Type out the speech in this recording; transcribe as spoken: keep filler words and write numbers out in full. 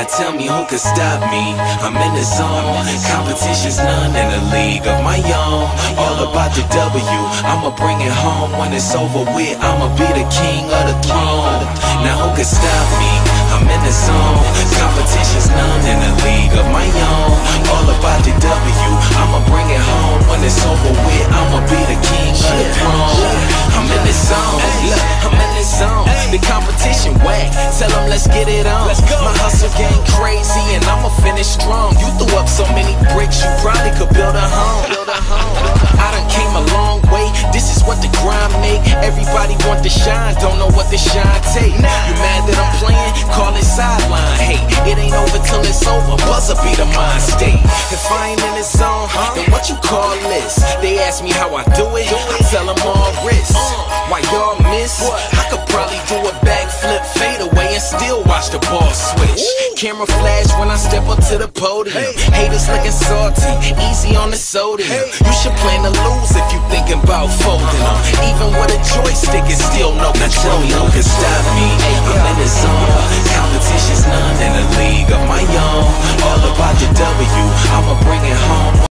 Now tell me who could stop me. I'm in the zone. Competition's none in a league of my own. All about the W, I'ma bring it home. When it's over with, I'ma be the king of the throne. Now who could stop me? I'm in the zone. Competition's none in a league of my own. All about the W, I'ma bring it home. When it's over with, I'ma be the king of the throne. I'm in the zone. Look, I'm in the zone. The competition whack. Tell them let's get it on. My hustle game crazy and I'ma finish strong. You threw up so many bricks, you probably could build a home. Build a home. I done came a long way. This is what the grind make. Everybody want the shine, don't know what the shine take. You mad that I'm playing? Call it sideline. Hey, it ain't over till it's over. Buzzer be the mind state. If I ain't in the zone, then what you call this? They ask me how I do it. I tell them all wrist. Why y'all miss? I could probably do a backflip, fade away, and still watch the ball switch. Camera flash when I step up to the podium. Haters looking salty, easy on the sodium. You should plan to lose if you thinking about folding them. Even with a joystick, it's still no control. Now tell me who can stop me. I'm in the zone. Competition's none in a league of my own. All about the W, I'ma bring it home.